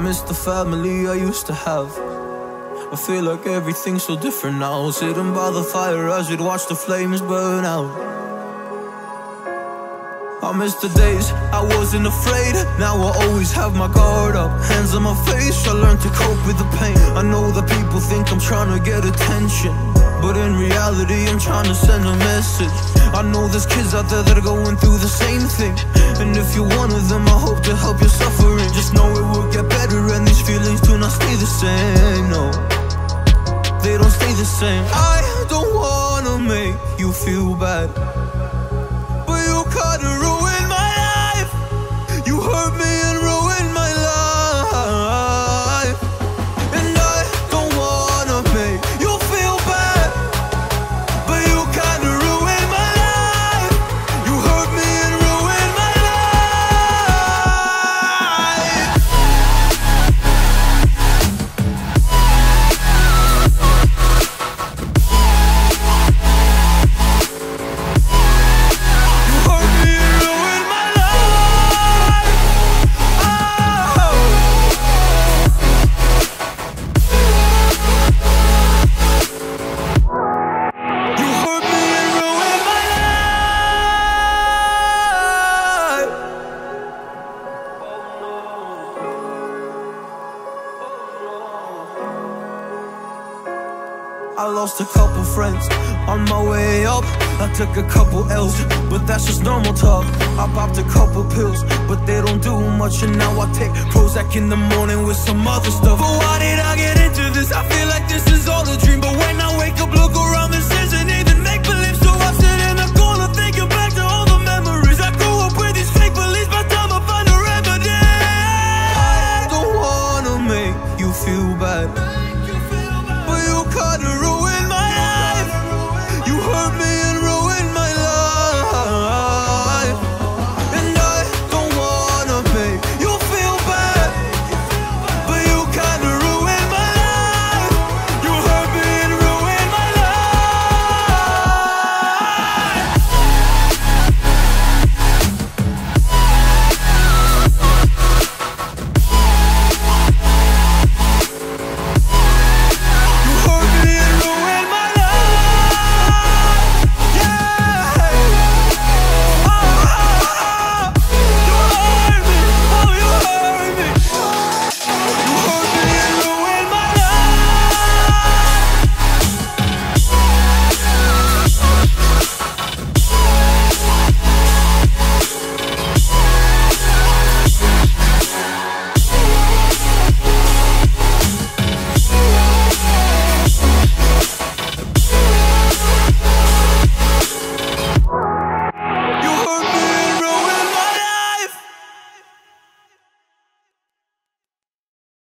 miss the family I used to have. I feel like everything's so different now, sitting by the fire as we'd watch the flames burn out. I miss the days I wasn't afraid, now I always have my guard up. Hands on my face, I learned to cope with the pain. I know that people think I'm trying to get attention, but in reality I'm trying to send a message. I know there's kids out there that are going through the same thing, and if you're one of them, I hope to help your suffering. Just know it will get better and these feelings do not stay the same, no, they don't stay the same. I don't wanna make you feel bad, but you kinda ruined my life. You hurt me and ruined my life, and I don't wanna make you feel bad, but you kinda ruined my life. You hurt me and ruined my life. You hurt me and ruined my life. Oh. You hurt me and ruined my life. I lost a couple friends on my way up. I took a couple L's, but that's just normal talk. I popped a couple pills, but they don't do much. And now I take Prozac in the morning with some other stuff. But why did I get into this? I feel like this is all a dream, but when I wake up, look around the same.